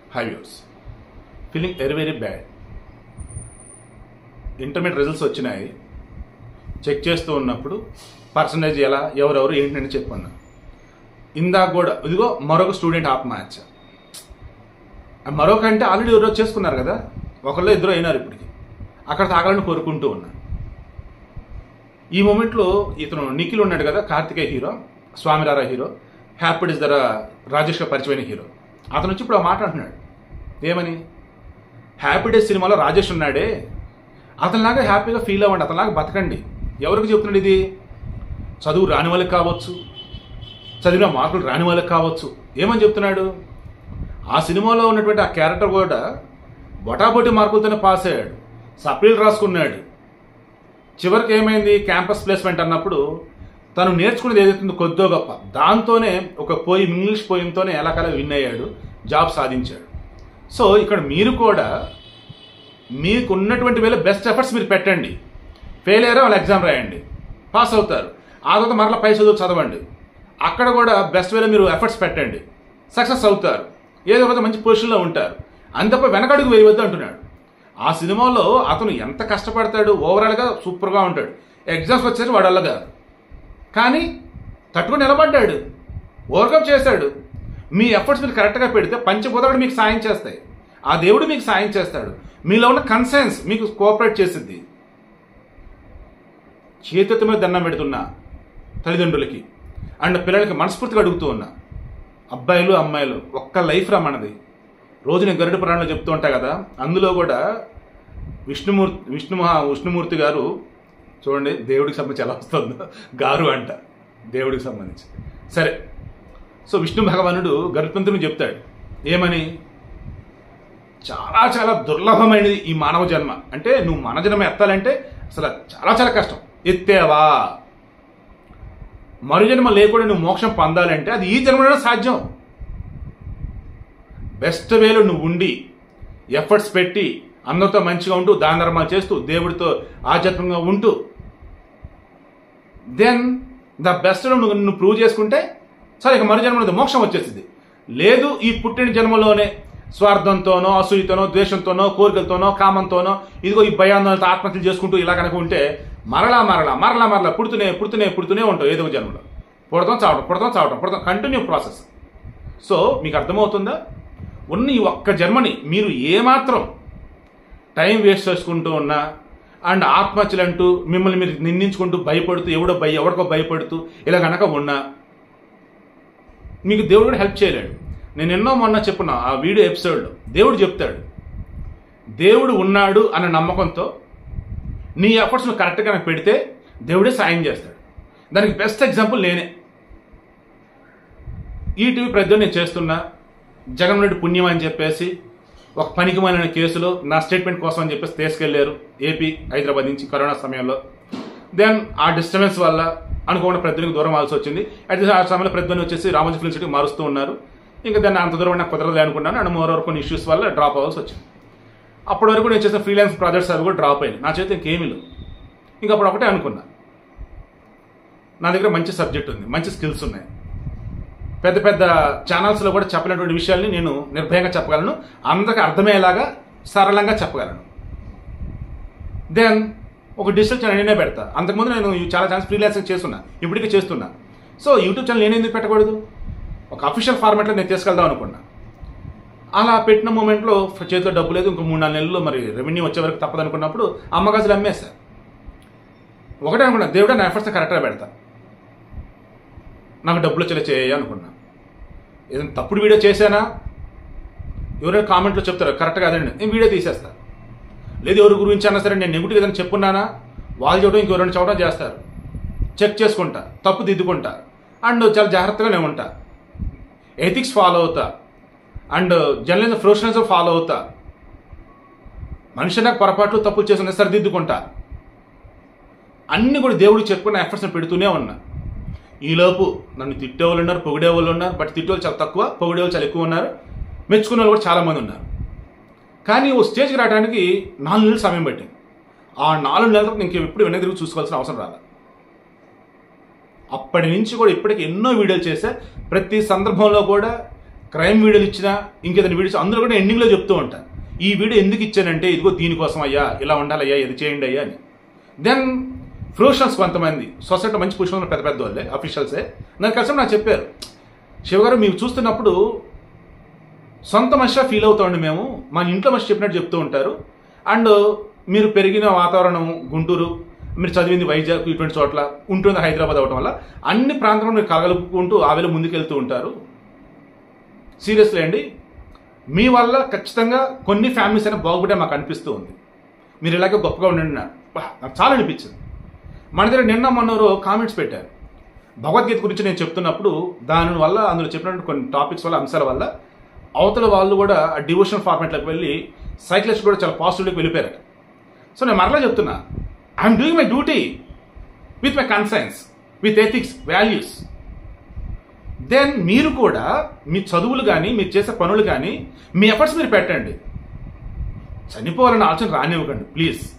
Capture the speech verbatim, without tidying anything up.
High views, feeling very very bad. Intermediate results వచ్చినాయి. Check చేస్తూ ఉన్నప్పుడు పర్సంటేజ్ ఎలా, ఎవరెవరు ఏంటని చెప్పన్నా. ఇందాక కూడా ఇదిగో మరొక స్టూడెంట్ ఆత్మహత్య. మరొక అంటే ఆల్రెడీ ఎవరో చేసుకున్నారు కదా, ఒకళ్ళు ఇద్దరు అయినారు. ఇప్పటికి అక్కడ తాగాలని కోరుకుంటూ ఉన్నా. ఈ మూమెంట్లో ఇతను నిఖిల్ ఉన్నాడు కదా, Karthikeya hero, Swamy Ra Ra hero, happy ఇస్ దర రాజేష్గా పరిచయమైన హీరో. అతను వచ్చి ఇప్పుడు ఆ మాట అంటున్నాడు. ఏమని? హ్యాపీ డేస్ సినిమాలో రాజేష్ ఉన్నాడే, అతనిలాగా హ్యాపీగా ఫీల్ అవ్వండి, అతనిలాగా బతకండి. ఎవరికి చెప్తున్నాడు ఇది? చదువు రాని వాళ్ళకి కావచ్చు, చదివిన మార్కులు రాని వాళ్ళకి కావచ్చు. ఏమని చెప్తున్నాడు? ఆ సినిమాలో ఉన్నటువంటి ఆ క్యారెక్టర్ కూడా బొటాబొటి మార్కులతోనే పాస్ అయ్యాడు, సప్లీలు రాసుకున్నాడు. చివరికి ఏమైంది? క్యాంపస్ ప్లేస్మెంట్ అన్నప్పుడు తను నేర్చుకునేది ఏదైతుందో కొద్దో గొప్ప దాంతోనే ఒక పోయిం, ఇంగ్లీష్ పోయింతోనే ఎలాకలా విన్ అయ్యాడు, జాబ్ సాధించాడు. సో ఇక్కడ మీరు కూడా మీకు ఉన్నటువంటి వేళ బెస్ట్ ఎఫర్ట్స్ మీరు పెట్టండి. ఫెయిల్ అయ్యారో వాళ్ళు ఎగ్జామ్ రాయండి, పాస్ అవుతారు. ఆ తర్వాత మరలా పై చదువు చదవండి, అక్కడ కూడా బెస్ట్ వేలో మీరు ఎఫర్ట్స్ పెట్టండి, సక్సెస్ అవుతారు, ఏదో ఒక మంచి పొజిషన్లో ఉంటారు. అంతపై వెనకడుగు వేయవద్దు అంటున్నాడు. ఆ సినిమాలో అతను ఎంత కష్టపడతాడు, ఓవరాల్గా సూపర్గా ఉంటాడు. ఎగ్జామ్స్ వచ్చేసి వాడు అల్ల కాదు, కానీ తట్టుకొని నిలబడ్డాడు, ఓవర్కమ్ చేశాడు. మీ ఎఫర్ట్స్ మీరు కరెక్ట్గా పెడితే పంచభూతాలు మీకు సాయం చేస్తాయి, ఆ దేవుడు మీకు సాయం చేస్తాడు. మీలో ఉన్న కన్సర్న్స్ మీకు కోఆపరేట్ చేసిద్ది. చేతుల మీద దండం పెడుతున్నా తల్లిదండ్రులకి అండ్ పిల్లలకి మనస్ఫూర్తిగా అడుగుతూ ఉన్నా, అబ్బాయిలు అమ్మాయిలు ఒక్క లైఫ్ రా మనది. రోజు నేను గరుడ పురాణంలో చెప్తూ ఉంటా కదా, అందులో కూడా విష్ణుమూర్తి విష్ణు మహా విష్ణుమూర్తి గారు చూడండి, దేవుడికి సంబంధించి ఎలా వస్తుందో, గారు అంట దేవుడికి సంబంధించి. సరే, సో విష్ణు భగవానుడు గరుత్మంతుని చెప్తాడు ఏమని? చాలా చాలా దుర్లభమైనది ఈ మానవ జన్మ. అంటే నువ్వు మన జన్మ ఎత్తాలంటే అసలు చాలా చాలా కష్టం. ఎత్తేవా మరు జన్మ లేకుండా నువ్వు మోక్షం పొందాలంటే అది ఈ జన్మలోనే సాధ్యం. బెస్ట్ వేలో నువ్వు ఉండి ఎఫర్ట్స్ పెట్టి అందరితో మంచిగా ఉంటూ దాన ధర్మాలు చేస్తూ దేవుడితో ఆధ్యాత్మికంగా ఉంటూ దెన్ ద బెస్ట్లో నువ్వు నువ్వు ప్రూవ్ చేసుకుంటే సరే, ఇక మరు జన్మలో మోక్షం వచ్చేసింది. లేదు ఈ పుట్టిన జన్మలోనే స్వార్థంతోనో, అసూయతోనో, ద్వేషంతోనో, కోరికలతోనో, కామంతోనో, ఇదిగో ఈ భయాందోళనతో ఆత్మహత్యలు చేసుకుంటూ ఇలా కనుక ఉంటే మరలా మరలా మరలా మరలా పుడుతూనే పుడుతూనే పుడుతూనే ఉంటావు. ఏదో జన్మలో పుడతాం చావటం, పుడతాం చావటం, పుడతాం, కంటిన్యూ ప్రాసెస్. సో మీకు అర్థమవుతుందా? ఉన్న ఈ ఒక్క జన్మని మీరు ఏమాత్రం టైం వేస్ట్ చేసుకుంటూ ఉన్నా అండ్ ఆత్మహత్యలు అంటూ మిమ్మల్ని మీరు నిందించుకుంటూ భయపడుతూ ఎవడో భయ ఎవరికో భయపడుతూ ఇలా కనుక ఉన్నా మీకు దేవుడు కూడా హెల్ప్ చేయలేడు. నేను ఎన్నో మొన్న చెప్పున్నా ఆ వీడియో ఎపిసోడ్లో, దేవుడు చెప్తాడు దేవుడు ఉన్నాడు అనే నమ్మకంతో నీ ఎఫర్ట్స్ నువ్వు కరెక్ట్గా పెడితే దేవుడే సాయం చేస్తాడు. దానికి బెస్ట్ ఎగ్జాంపుల్ నేనే. ఈటీవీ ప్రజలు నేను చేస్తున్నా, జగన్ రెడ్డి పుణ్యం అని చెప్పేసి ఒక పనికిమాలిన కేసులో నా స్టేట్మెంట్ కోసం అని చెప్పేసి తీసుకెళ్లారు ఏపీ హైదరాబాద్ నుంచి కరోనా సమయంలో. దెన్ ఆ డిస్టర్బెన్స్ వల్ల అనుకోకుండా ప్రజలకు దూరం అవ్వాల్సి వచ్చింది. అయితే ఆ సమయంలో ప్రజలు వచ్చేసి రామోజీ ఫిల్మ్ సిటీకి మారుస్తూ ఉన్నారు. ఇంకా దాన్ని అంత దూరం నాకు కుదరదు అనుకున్నాను. అండ్ మోర్ ఓవర్ కొన్ని ఇష్యూస్ వల్ల డ్రాప్ అవ్వాల్సి వచ్చింది. అప్పటి వరకు నేను చేసిన ఫ్రీలాన్స్ ప్రాజెక్ట్స్ అవి కూడా డ్రాప్ అయ్యాయి. నా చేతి ఇంకేమీ లేవు. ఇంకా అప్పుడు ఒకటే అనుకున్నా, నా దగ్గర మంచి సబ్జెక్ట్ ఉంది, మంచి స్కిల్స్ ఉన్నాయి, పెద్ద పెద్ద ఛానల్స్లో కూడా చెప్పలేనటువంటి విషయాల్ని నేను నిర్భయంగా చెప్పగలను, అందరికీ అర్థమయ్యేలాగా సరళంగా చెప్పగలను. దెన్ ఒక డిజిటల్ ఛానల్ నేనే పెడతా. అంతకుముందు నేను చాలా ఛాన్స్ ఫ్రీలాన్సింగ్ చేస్తున్నా, ఇప్పటికీ చేస్తున్నా. సో యూట్యూబ్ ఛానల్ నేను ఎందుకు పెట్టకూడదు? ఒక అఫీషియల్ ఫార్మాట్లో నేను తీసుకెళ్దాం అనుకున్నా. అలా పెట్టిన మూమెంట్లో చేతిలో డబ్బు లేదు, ఇంకో మూడు నాలుగు నెలల్లో మరి రెవెన్యూ వచ్చే వరకు తప్పదు అనుకున్నప్పుడు అమ్మగాజులు అమ్మేశారు. ఒకటే అనుకున్నా, దేవుడే నా ఎఫర్ట్స్ కరెక్ట్గా పెడతా, నాకు డబ్బులు వచ్చేలా చేయ అనుకున్నా. ఏదైనా తప్పుడు వీడియో చేశానా ఎవరైనా కామెంట్లో చెప్తారు కరెక్ట్గా అదండి, నేను వీడియో తీసేస్తా. లేదు ఎవరి గురించి అన్నా సరే నేను నెగిటివ్ ఏదైనా చెప్పున్నానా వాళ్ళు చెప్పడం ఇంకెవరైనా చెప్పడం చేస్తారు. చెక్ చేసుకుంటా, తప్పు దిద్దుకుంటా, అండ్ చాలా జాగ్రత్తగా నేను ఉంటా, ఎథిక్స్ ఫాలో అవుతా, అండ్ జర్నలిజం ప్రొఫెషనల్స్ ఫాలో అవుతా. మనిషి నాకు పొరపాట్లు తప్పులు చేసిన సరిదిద్దుకుంటా. అన్ని కూడా దేవుడు చెప్పుకున్న ఎఫర్ట్స్ని పెడుతూనే ఉన్నా. ఈలోపు నన్ను తిట్టేవాళ్ళు ఉన్నారు, పొగిడేవాళ్ళు ఉన్నారు. బట్ తిట్టేవాళ్ళు చాలా తక్కువ, పొగిడేవాళ్ళు చాలా ఎక్కువ ఉన్నారు, మెచ్చుకునే వాళ్ళు కూడా చాలామంది ఉన్నారు. కానీ ఓ స్టేజ్కి రావడానికి నాలుగు నెలలు సమయం పట్టింది. ఆ నాలుగు నెలలకు నేను ఎప్పుడు వెనక్కి తిరిగి చూసుకోవాల్సిన అవసరం రాలేదు. అప్పటి నుంచి కూడా ఇప్పటికి ఎన్నో వీడియోలు చేశా. ప్రతి సందర్భంలో కూడా క్రైమ్ వీడియోలు ఇచ్చినా ఇంకేదైనా వీడియోస్ అందులో కూడా ఎండింగ్లో చెప్తూ ఉంటాను, ఈ వీడియో ఎందుకు ఇచ్చానంటే ఇదిగో దీనికోసం అయ్యా, ఇలా ఉండాలయ్యా, ఇది చేయండి అయ్యా అని. దెన్ ప్రొఫెషనల్స్ కొంతమంది సొసైటీలో మంచి పొజిషన్లో పెద్ద పెద్ద వాళ్ళే అఫీషియల్సే నాకు కలిసి నాకు చెప్పారు, శివగారు మీరు చూస్తున్నప్పుడు సొంత మనిషిగా ఫీల్ అవుతామండి మేము, మా ఇంట్లో మనిషి చెప్పినట్టు చెప్తూ ఉంటారు. అండ్ మీరు పెరిగిన వాతావరణం గుంటూరు, మీరు చదివింది వైజాగ్, ఇటువంటి చోట్ల ఉంటుంది హైదరాబాద్ అవడం వల్ల అన్ని ప్రాంతాల్లో మీరు కలగలుపుకుంటూ ఆవేళ ముందుకెళ్తూ ఉంటారు. సీరియస్లీ అండి, మీ వల్ల ఖచ్చితంగా కొన్ని ఫ్యామిలీస్ అయినా బాగుపడే మాకు అనిపిస్తూ ఉంది. మీరు ఇలాగే గొప్పగా ఉండండి, నాకు చాలా అనిపించింది. మన దగ్గర నిన్న మొన్నరు కామెంట్స్ పెట్టారు భగవద్గీత గురించి నేను చెప్తున్నప్పుడు, దాని వల్ల అందులో చెప్పినటువంటి కొన్ని టాపిక్స్ వల్ల అంశాల వల్ల అవతల వాళ్ళు కూడా డివోషనల్ ఫార్మాట్లోకి వెళ్ళి సైక్లిస్ట్ కూడా చాలా పాజిటివ్లోకి వెళ్ళిపోయారు. సో నేను మరలా చెప్తున్నా, I'm doing my duty with my conscience, with ethics, values. Then మీరు కూడా మీ చదువులు కానీ మీరు చేసే పనులు కానీ మీ ఎఫర్ట్స్ మీరు పెట్టండి. చనిపోవాలన్న ఆలోచన రానివ్వకండి ప్లీజ్.